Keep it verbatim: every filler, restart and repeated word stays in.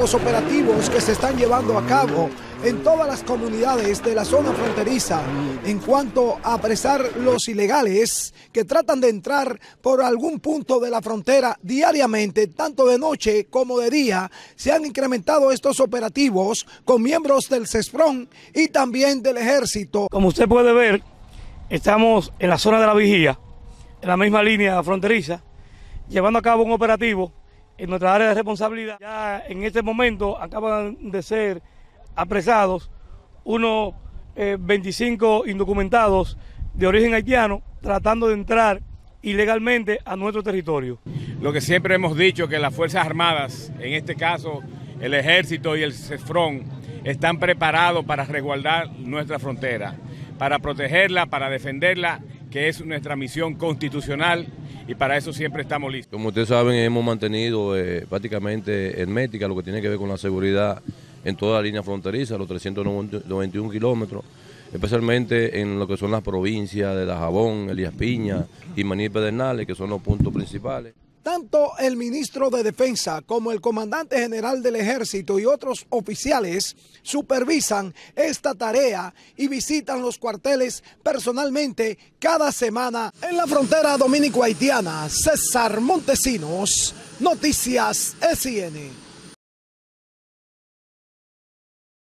Los operativos que se están llevando a cabo en todas las comunidades de la zona fronteriza en cuanto a apresar los ilegales que tratan de entrar por algún punto de la frontera diariamente, tanto de noche como de día, se han incrementado estos operativos con miembros del CESFRON y también del Ejército. Como usted puede ver, estamos en la zona de la vigía, en la misma línea fronteriza, llevando a cabo un operativo en nuestra área de responsabilidad. Ya en este momento acaban de ser apresados unos eh, veinticinco indocumentados de origen haitiano tratando de entrar ilegalmente a nuestro territorio. Lo que siempre hemos dicho, que las Fuerzas Armadas, en este caso el Ejército y el CESFRON, están preparados para resguardar nuestra frontera, para protegerla, para defenderla, que es nuestra misión constitucional, y para eso siempre estamos listos. Como ustedes saben, hemos mantenido eh, prácticamente hermética lo que tiene que ver con la seguridad en toda la línea fronteriza, los trescientos noventa y uno kilómetros, especialmente en lo que son las provincias de Dajabón, Elías Piña y Maní Pedernales, que son los puntos principales. Tanto el ministro de Defensa como el comandante general del Ejército y otros oficiales supervisan esta tarea y visitan los cuarteles personalmente cada semana. En la frontera dominico-haitiana, César Montesinos, Noticias S N.